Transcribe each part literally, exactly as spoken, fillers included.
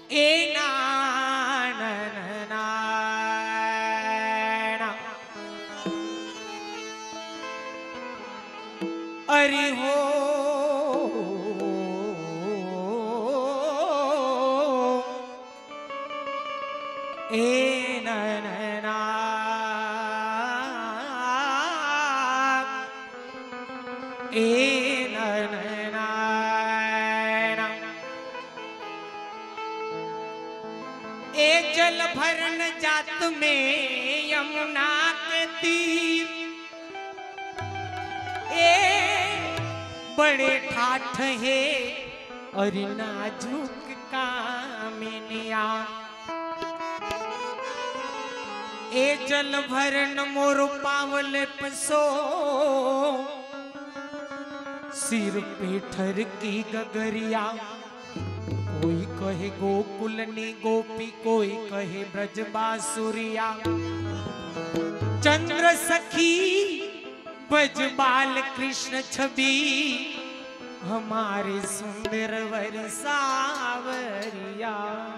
ए नाना अरे हो ए नाना ए नाना ए जल भरन जात में यमुना के तीर ए बड़े ठाठ है और नाजुक कामिनिया ए जल भरन मोर पावल पसो सिर पे ठर की गगरिया कोई कहे गोकुलनी गोपी कोई कहे ब्रज बासुरिया चंद्र सखी बजबाल कृष्ण छवि हमारे सुंदर वर सावरिया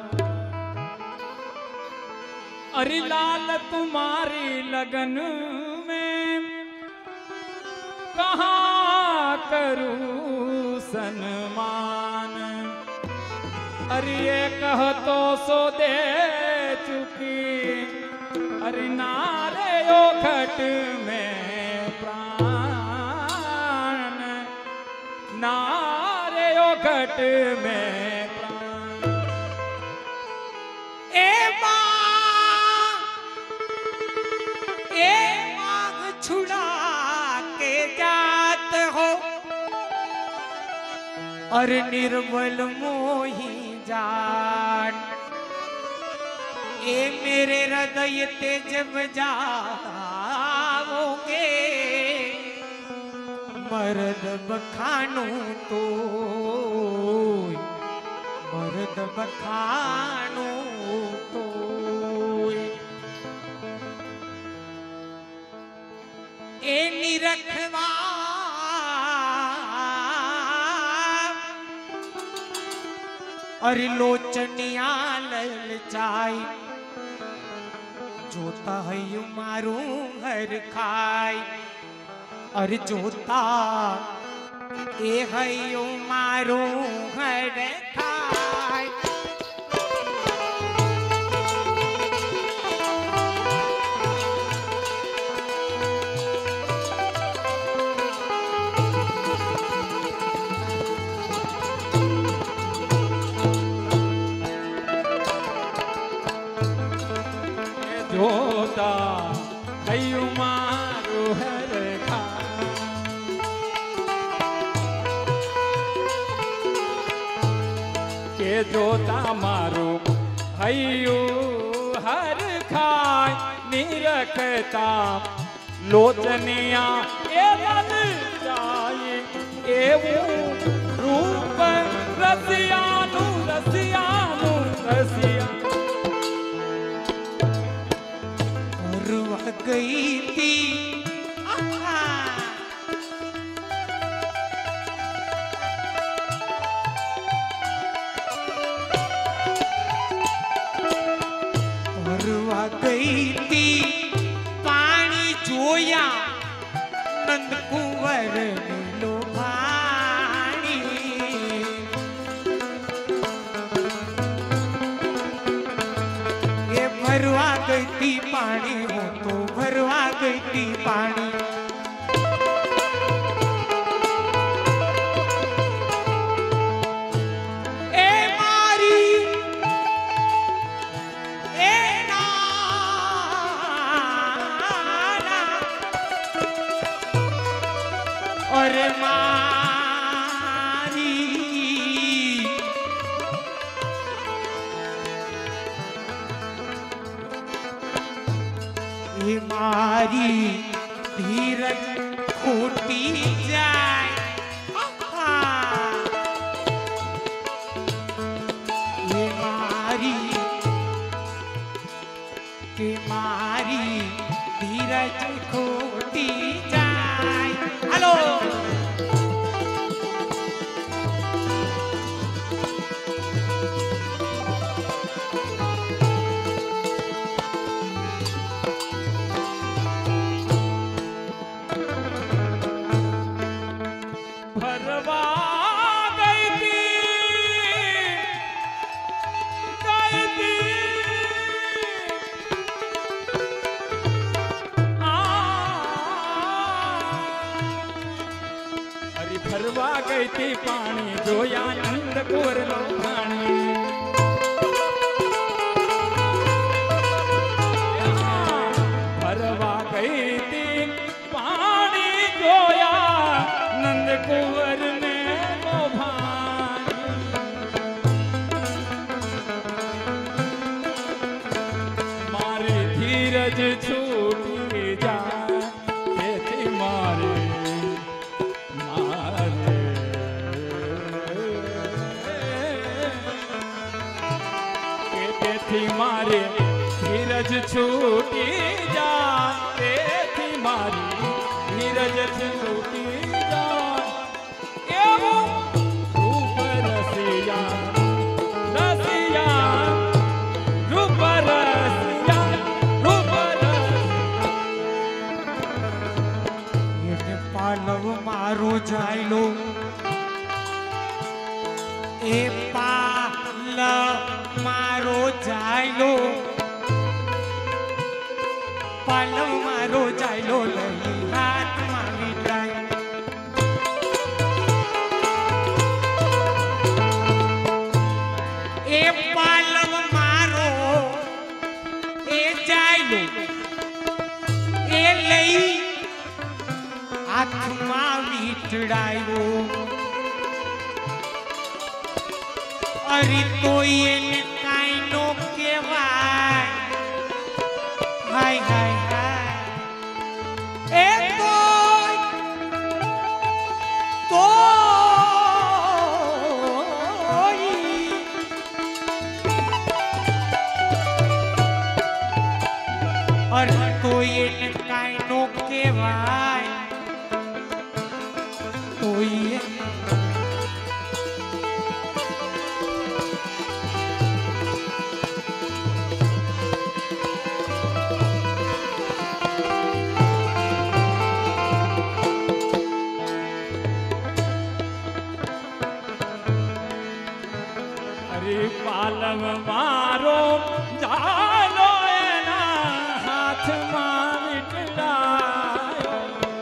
अरे लाल तुम्हारी लगन में कहाँ करूं सन्मान अरे ये कह तो सो दे चुकी अरे नारे ओ खट में प्राण नारे ओ खट में प्राण ए माँ ए मांग छुड़ा के जात हो और निर्बल मोही जान ए मेरे हृदय तेज बजाओगे मर्द बखानू तो मर्द बखानू तो ए निरखवा अरे लोचनिया ललचाई जोता है यू मारू हर खाई अरे जोता ए है यू मारू हर खाई जोता हयु मारू हर खाई के जोता मारू हयु हर खाई निरखता लोचनिया ए लल जाए एवं रूप रसियानु रसियानु रसिया गई थी परवा गई थी पानी जोया नंद कुंवर लो पानी ये भरवा गई थी पानी हो तो भरवा गई थी पानी ए मारी ए नाना और मारी ये मारी धीरज खोटी जाए ये मारी के मारी धीरज खोटी जाए हेलो પાણી જોયા નંદ કુંવરનો પાણી ભરવા ગઈ તી પાણી જોયા નંદ કુંવર ને મારી ધીરજ છૂટી જાય તેથી મારે મારે કે તેથી મારે ધીરજ છૂટી જાય તેથી મારી ધીરજ છૂટી જાય એવું રૂપ રસિયા રસિયા રૂપ રસિયા રૂપ એને પાલવ મારો જાયલો એ પાલ મારો જાયલો પાલવ મારો જાયલો લઈ હાથમાં વીંટાય એ પાલવ મારો એ જાયલો એ લઈ હાથમાં વીંટડાયો અરે તો એને કાંઈ નો કહેવાય હાય હાય હાય એ તો તો અરે તો એને કાંઈ નો કહેવાય તો એ પાલવ મારો જાલો એના હાથમાં વીંટળાયો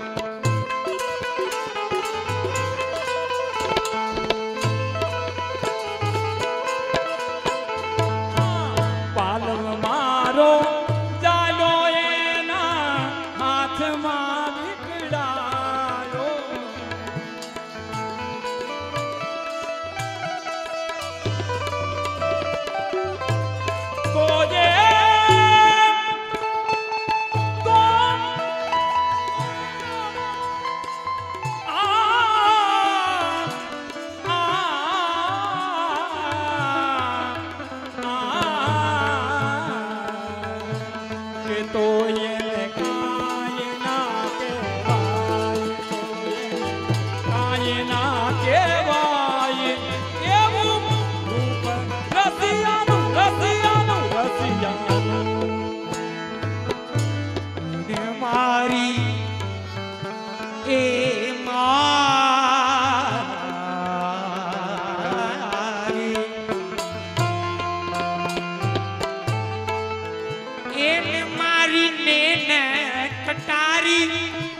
પાલવ મારો જાલો એના હાથમાં વીંટળાયો તો એને કાંઈ ના કહેવાય કાંઈ ના કહેવાય એવું રૂપ રસિયાનું રસિયાનું રસિયાનું ને મારી એ મારી એને મારી ને ને કટારી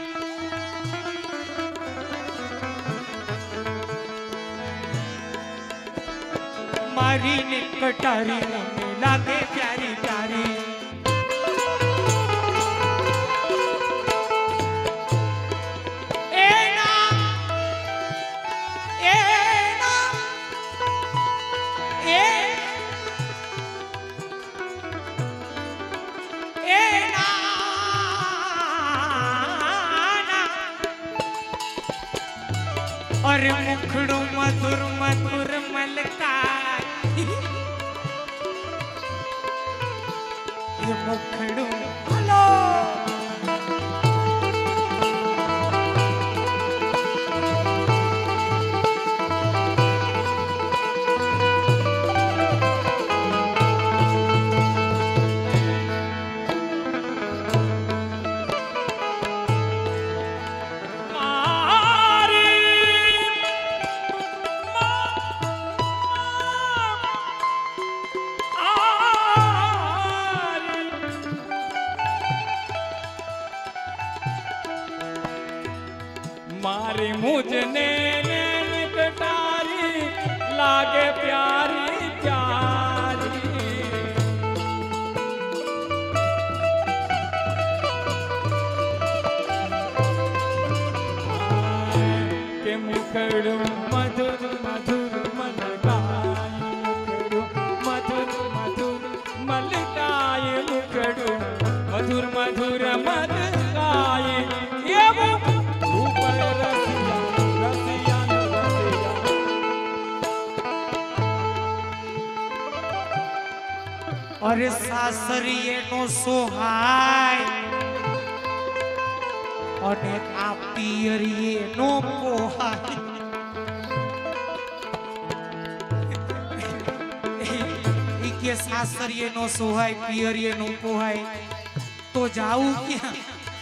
મારી ને કટારી મને લાગે પ્યારી પ્યારી એના એના એ और मुखड़ो मधुर मधुर मलका ये मुखड़ो हेलो मारे मुझने निकटा અરે સાસરીએ નો સોહાય અને આ પિયરીએ નો પોહાય. ઈ કે સાસરીએ નો સોહાય પિયરીએ નો પોહાય તો જાવું ક્યાં?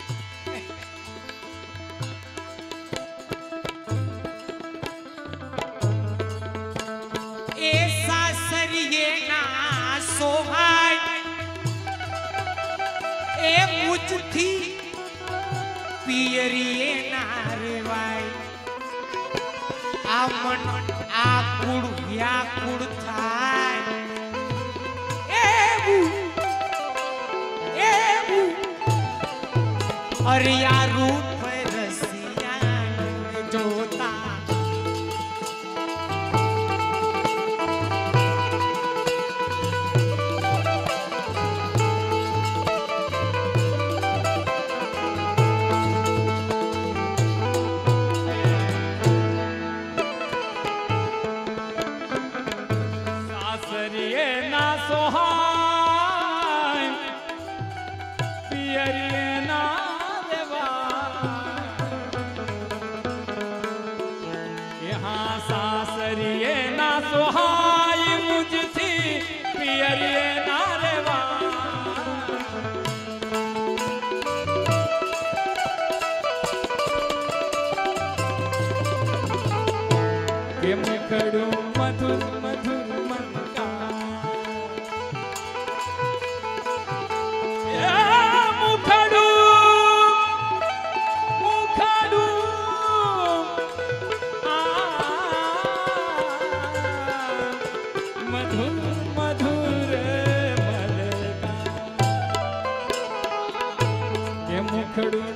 એ સાસરીએ ના સોહાય એ મુજથી પિયરીએ ના રેવાય. આ મન આ કુળ વ્યાકુળ થાય એવું એવું. અરે આ રૂપ રસિયા જોતા મુખડું મધુર મધુર મનકા મુખડું મુખડું મધુર મધુર મલકા કે મુખડું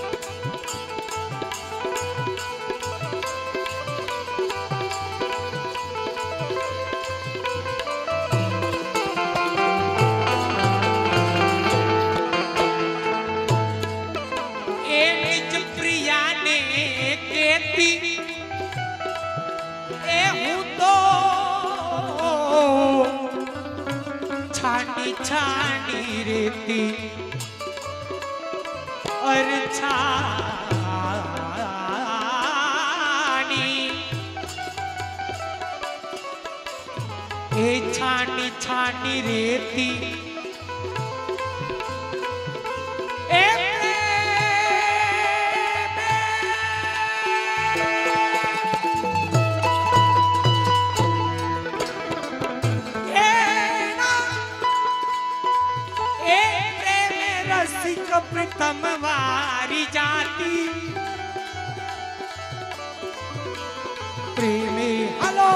छानी रेती और छानी ए छानी छानी रेती ए प्रथम वारी जाती प्रेमे हलो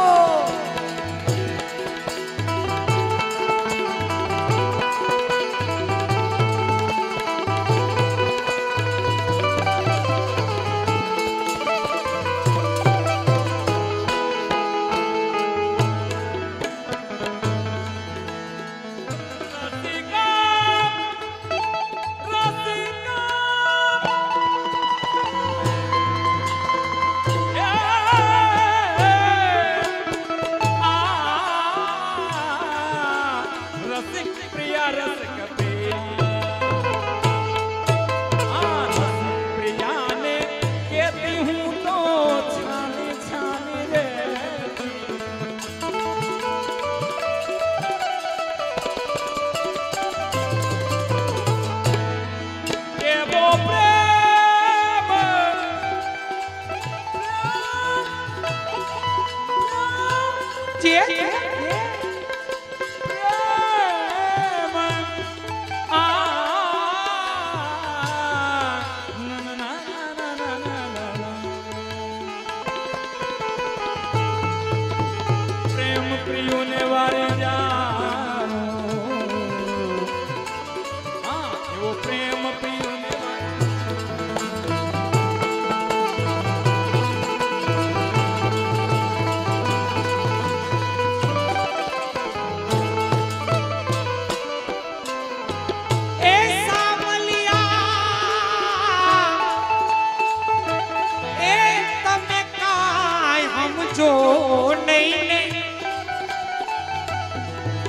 આ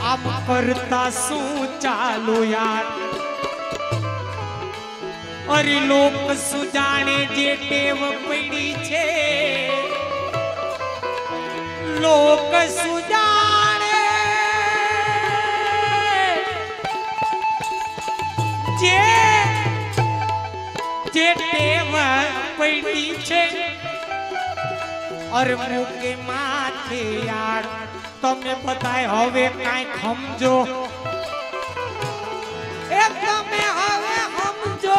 આમ કરતા શું ચાલો યાર અરે લોક સુજાણે જે ટેવ પડી છે લોક સુજાણે જે જે ટેવ પડી છે અરે મુકે માથે યાર તમે બધાય હવે કાંઈ સમજો એ તમે હવે સમજો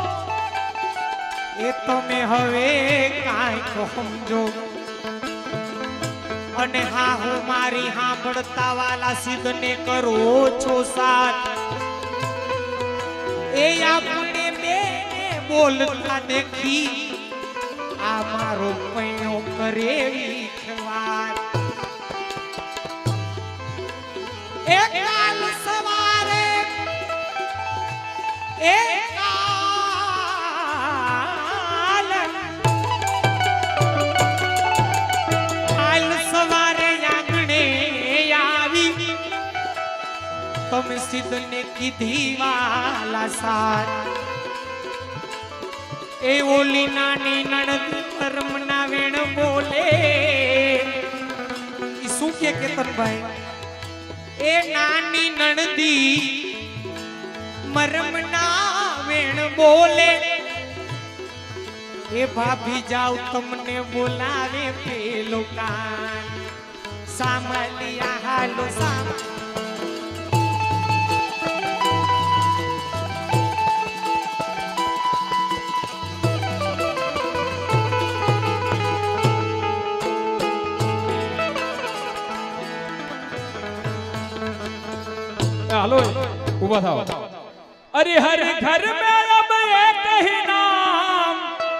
એ તમે હવે કાંઈક સમજો અને હા હું મારી સાંભળતા વાલા સિદ્ધને કરો છો સાથ એ આપણે બે બોલતા દેખી આ મારો પૈણો કરે વિખવાર એ કાલ સવારે એ કાલ કાલ સવારે આંગણે આવી તમે સિદ્ધને કીધી વાલા સાર એ ઓલી નાની નણદ ધર્મના વેણ બોલે ઈ શું કે કેતનભાઈ એ નાની નણદી મરમના વેણ બોલે એ ભાભી જાવ તમને બોલાવે પેલો કાન સામલિયા હાલો સામ हेलो उबा था अरे हर घर में अब एक ही नाम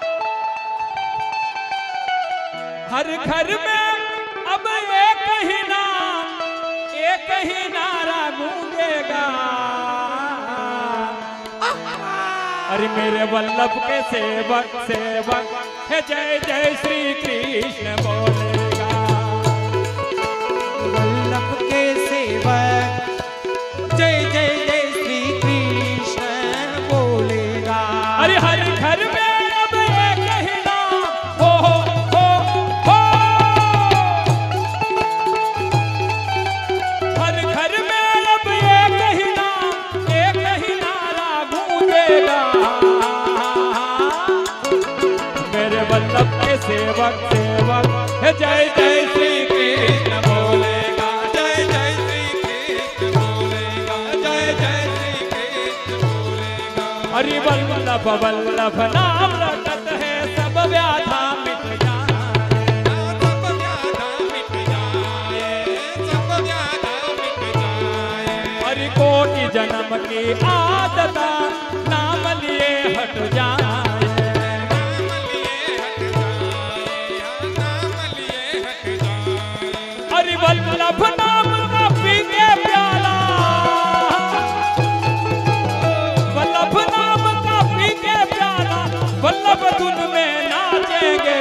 हर घर में अब एक ही नाम एक ही नारा गूंजेगा अरे मेरे वल्लभ के सेवक सेवक है जय जय श्री कृष्ण बोलेगा वल्लभ के सेवक जय जय जय श्री कृष्ण बोलेगा अरे हर घर में अब एक ही नाम हो हो हो हो हर घर में अब एक ही नाम एक ही नारा गूंजेगा मेरे वल्लभ के सेवक सेवक है जय जय श्री कृष्ण बोलेगा जय जय श्री कृष्ण बोलेगा जय जय श्री कृष्ण बोलेगा हरि वल्लभ वल्लभ नाम रटत है सब व्याधा मिट जाए सब व्याधा मिट जाए सब व्याधा मिट जाए हरि कोटि जन्म की आदत नाम लिए हट जाए हरि वल्लभ नाम का पी के प्याला वल्लभ नाम का पी के प्याला वल्लभ धुन में नाचेंगे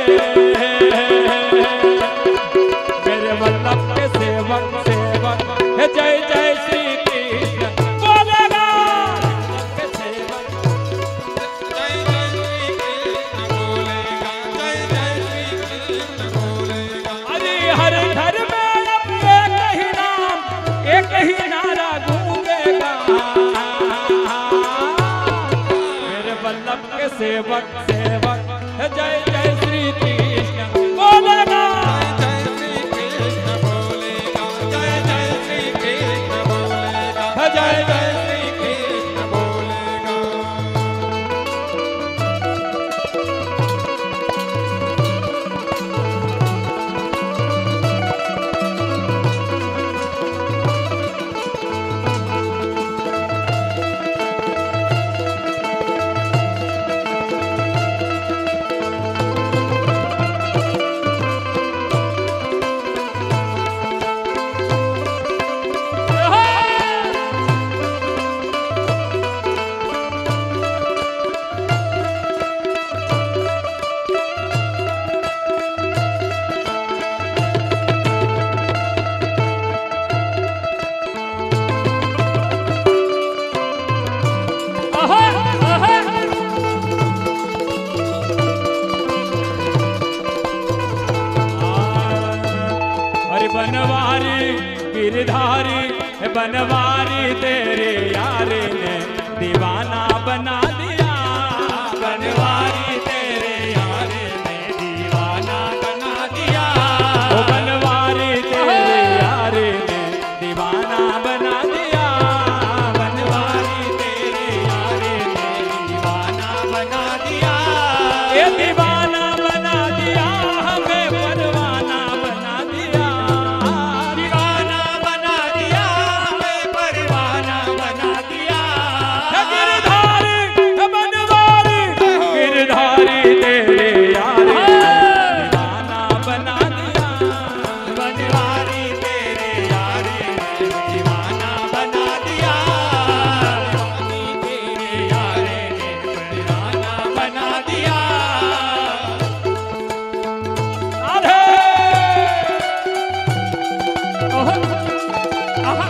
मेरे वल्लभ के सेवक सेवक है जय जय श्री कृष्ण बोलेगा के सेवक जय जय श्री कृष्ण बोलेगा जय जय श्री कृष्ण बोलेगा अरे हर घर में एक ही नारा गूंजेगा मेरे वल्लभ के सेवक सेवक है जय जय श्री कृष्ण बोलेगा जय श्री कृष्ण बोलेगा जय जय श्री कृष्ण बोलेगा जय जय श्री कृष्ण बोलेगा बनवारी बनवारी तेरे यार ने दीवाना बना दिया बनवारी तेरे यार ने दीवाना बना दिया ओ बनवारी तेरे यार ने दीवाना बना दिया बनवारी तेरे यार ने दीवाना बना दिया ये दीवाना बना दिया हमें परवाना बना दिया दीवाना बना दिया हमें परवाना बना दिया गिरधारी बनवारी गिरधारी तेरे यार दीवाना बना दिया बनवारी तेरे यार दीवाना बना दिया तेरे यार ने दीवाना बना दिया राधे ओह आहा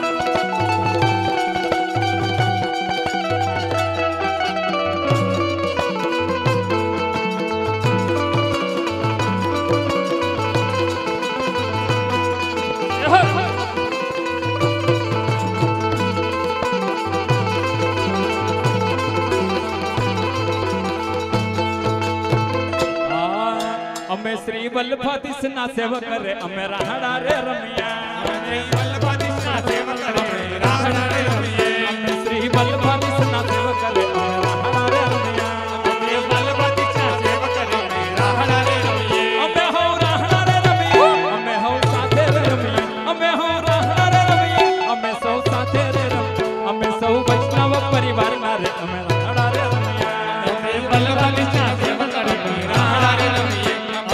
અમે શ્રી વલ્લભાધીશના સેવક રે અમે રાહડા રે રમ્યા શ્રી વલ્લભાધીશના સેવક રે રાહડા રે રમ્યા અમે શ્રી વલ્લભાધીશના સેવક રે અમે રાહડા રે રમ્યા અમે વલ્લભાધીશના સેવક રે અમે રાહડા રે રમ્યા અમે હો રાહડા રે રમ્યા અમે હો સાથે રે રમ્યા અમે હો રાહડા રે રમ્યા અમે સૌ સાથે રે રમ્યા અમે સૌ વૈષ્ણવ પરિવારમાં રે અમે રાહડા રે રમ્યા અમે વલ્લભાધીશના સેવક રે અમે રાહડા રે રમ્યા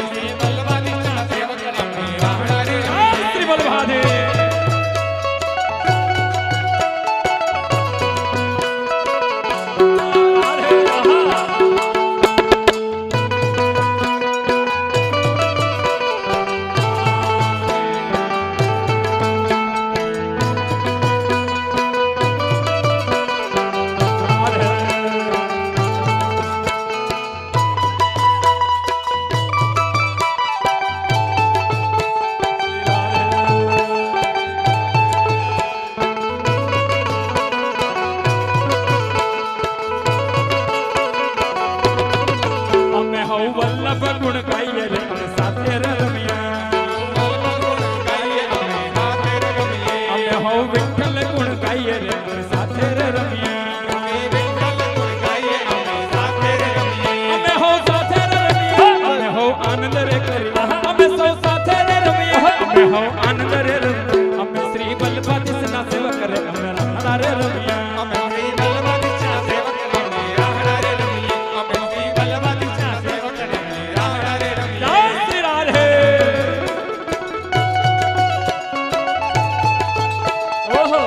વલ્લભ ગુણ ગાઈએ રે અમે સાથે રમ્યા અમે હો વિઠ્ઠલ ગુણ ગાઈએ રે અમે સાથે રમ્યા અમે હો સાથે રમ્યા અમે હો આનંદ રે કરી અમે સૌ સાથે રમ્યા અમે હો આનંદ રે રમ્યા અમે શ્રી વલ્લભાધીશના સેવક રે અમે રાહડા રે રમ્યા અમે શ્રી વલ્લભાધીશના સેવક રે અમે રાહડા રે રમ્યા અમે શ્રી વલ્લભાધીશના સેવક રે રાહડા રે રમ્યા જય શ્રી રાધે ઓહો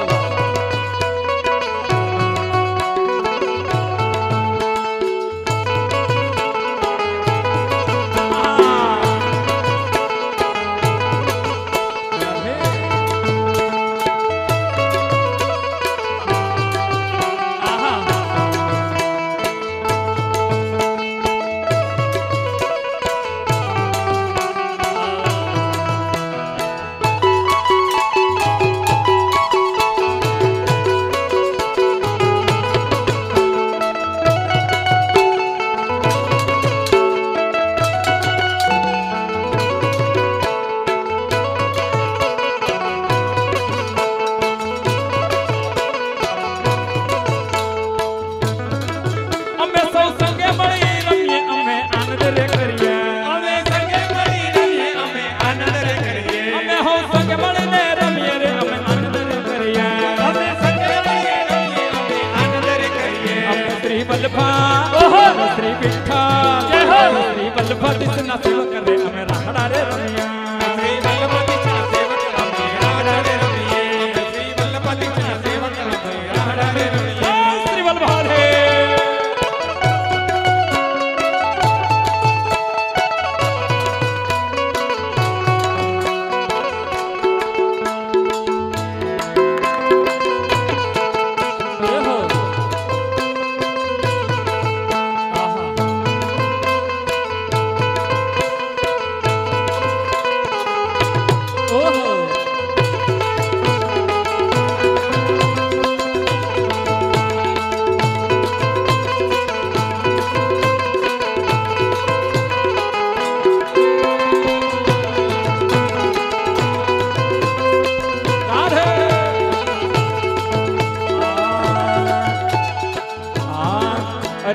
श्री विठ्ठल जय हो श्री वल्लभाधीशना सेवक रे અમે રાહડા રે રમ્યા શ્રી વલ્લભાધીશના સેવક અમે રાહડા રે રમ્યા શ્રી વલ્લભાધીશના સેવક અમે રાહડા રે રમ્યા શ્રી વલ્લભાધે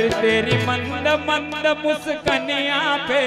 तेरी मंद मंद मुस्कनिया पे,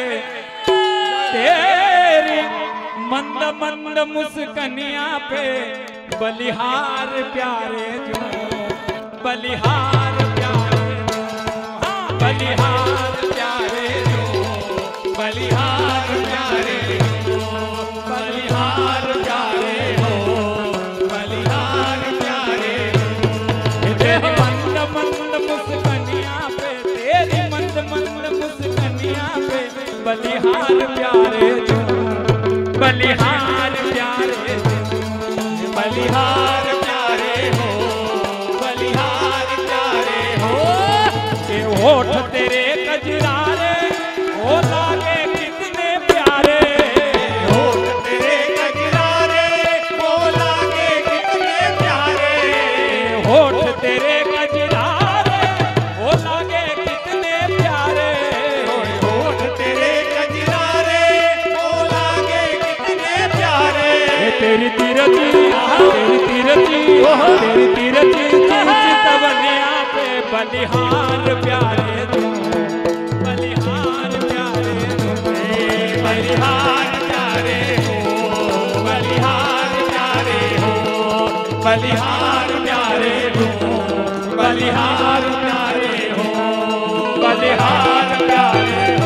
तेरी मंद मंद मुस्कनिया पे बलिहार प्यारे जो, बलिहार प्यारे जो, हाँ बलिहार प्यारे जो, बलिहार प्यारे जो, बलिहार प्यारे हो, बलिहार प्यारे हो। तेरी मंद मंद मुस्कनिया पे, तेरी मंद मंद मुस्कनिया पे बलिहार प्यारे जो, बलिहार प्यारे जो, बलिहार प्यारे हो, बलिहार प्यारे हो। ये होठ तेरे कजरारे ओ लागे कितने प्यारे, होठ तेरे कजरारे ओ लागे कितने प्यारे, होठ तेरे कजरारे ओ लागे कितने प्यारे, होठ तेरे कजरारे ओ लागे कितने प्यारे। तेरी तीरथी तेरी तीरथी तेरी तीरथी चितवनिया पे बलिहार प्यारे जो, बलिहार प्यारे जो, बलिहार प्यारे हो, बलिहार प्यारे हो, बलिहार प्यारे हो, बलिहार प्यारे हो, बलिहार प्यारे हो,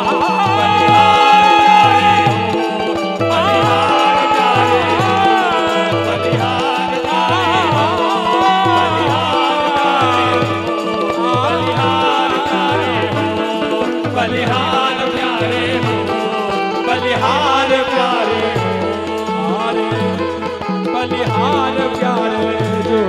बलिहार प्यारे हो, बलिहार प्यारे हो, बलिहार प्यारे जो।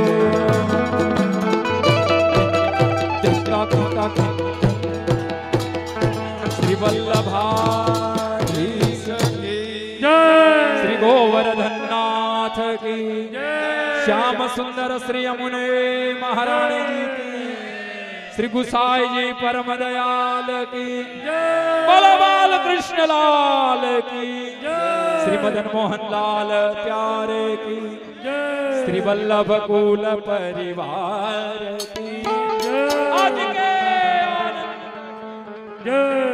श्री वल्लभाधीश की श्री गोवर्धन नाथ की, श्याम सुंदर श्री यमुने महारानी जी की, श्री गुसाई जी परम दयाल की, बोलो बाल कृष्ण लाल की, श्री मदन मोहन लाल प्यारे की, श्री वल्लभ कुल परिवार की आज के आनंद जय।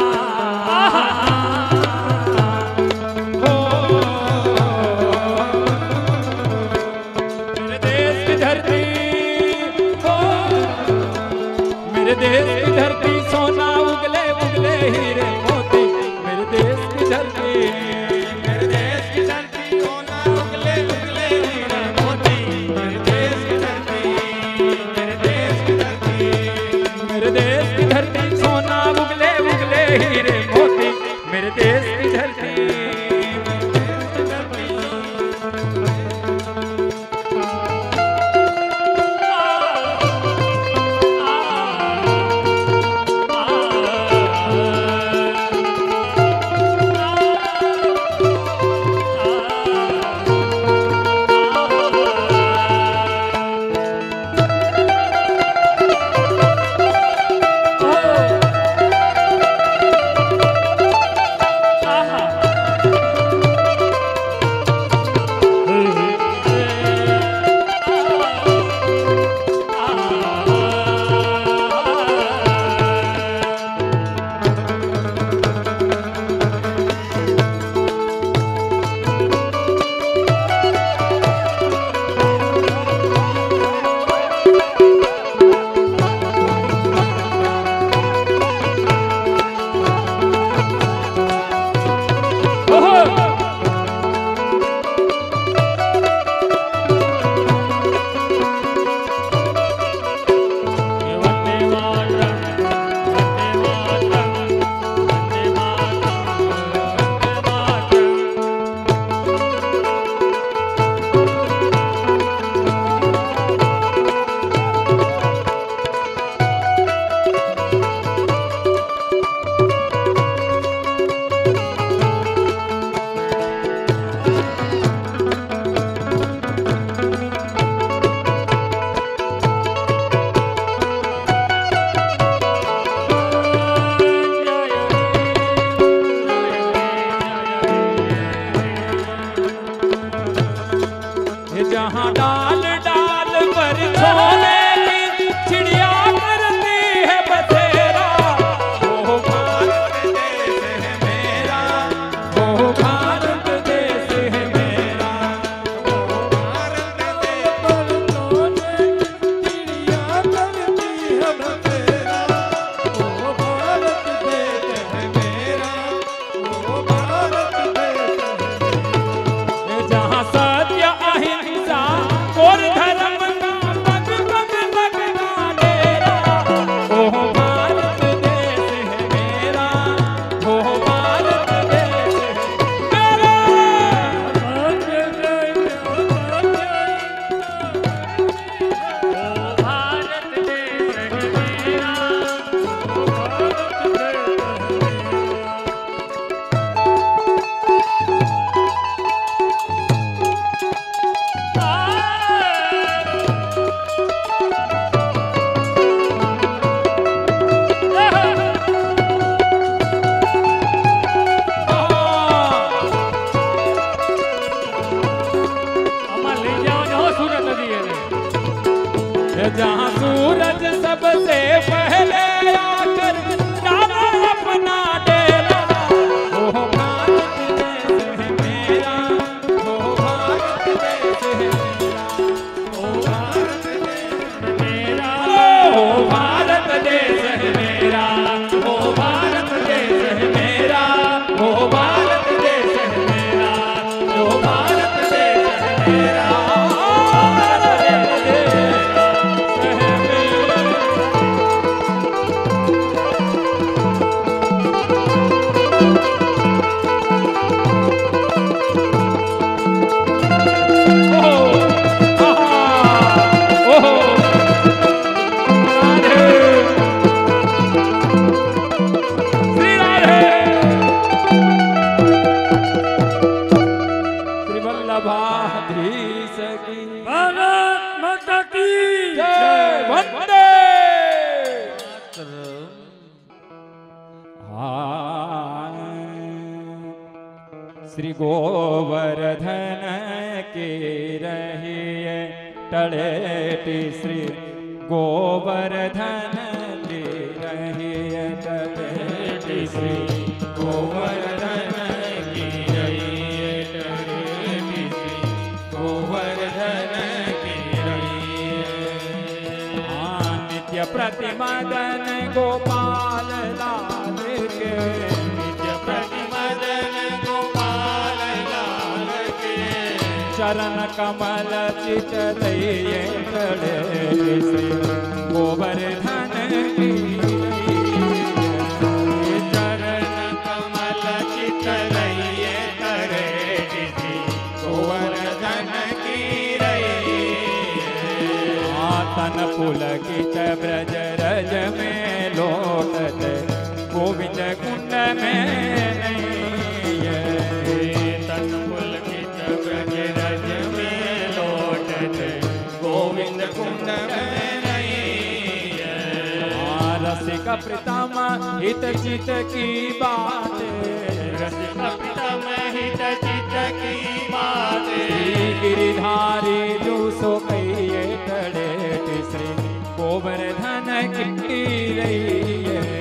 आ श्री गोवर्धन की रही तलेटी श्री गोवर्धन की रही तलेटी श्री गोवर्धन की रही तलेटी श्री गोवर्धन की रही नित्य प्रतिमदन गोपाल लाल के नित्य प्रतिमदन गोपाल लाल के चरण कमल चित दइए तड़े श्री गोवर्धन की चरण कमल चित दइए तड़े श्री गोवर्धन की रही तन पुलकित ब्रज रज में लोटत गोविंद कुंड में तन पुलकित ब्रज रज में लोटत गोविंद कुंड में रसिक प्रीतम हित चित की बात रसिक प्रीतम हित चित की बात गिरिधारी जो सो कहिए तड़े श्री गोवर्धन की रही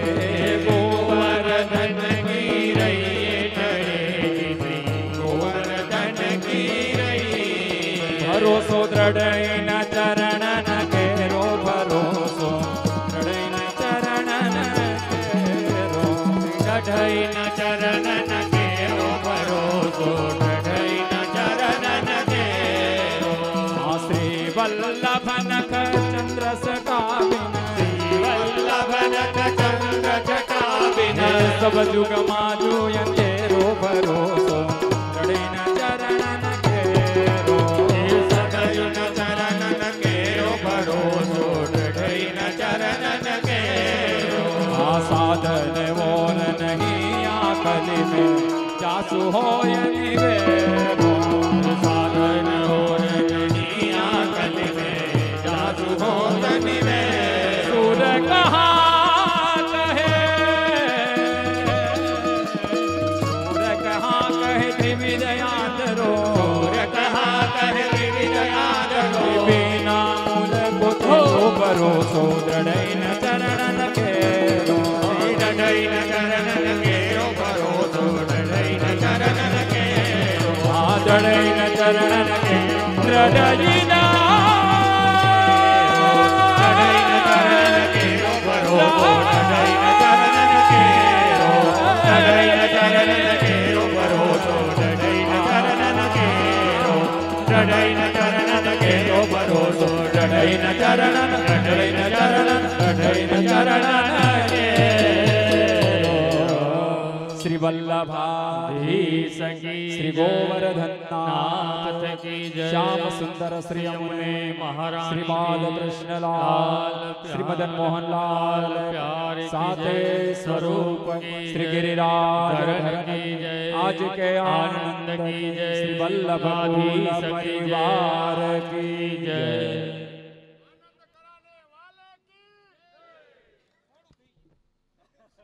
गोवर्धन की रही श्री गोवर्धन की रही भरोसो दृढ़ न चरण न केरो भरोसो दृढ़ न चरण न केरो दृढ़ न चरण न केरो भरोसो दृढ़ न चरण न केरो श्री वल्लभ नख चंद्र सटा श्री वल्लभ नख चंद्र जटा बिना सब जुग माजू यंतेरो भरोसो दृढ़ न चरण न केरो सदय न चरण न केरो भरोसो दृढ़ न चरण न केरो साधन मोर नहीं आकल में जासु हो निवेरो साधन मोर नहीं आकल में जासु हो निवेरो सुर कहाँ कहे सुर कहाँ कहे त्रिविजयाधरो सुर कहाँ कहे त्रिविजयाधरो बिना मूल को तो भरोसो दृढ़ न चरण न केरो दृढ़ न चरण न केरो भरोसो दृढ़ न चरण न केरो दृढ़ न चरण न केरो दृढ़ न श्री वल्लभाधीश श्री गोवर्धन नाथ की जय श्याम सुंदर श्री यमुने महाराज श्री बालकृष्ण लाल श्री मदन मोहन लाल प्यारे साते स्वरूप श्री गिरिराज की जय आज के आनंद की जय श्री वल्लभाधीश परिवार की जय।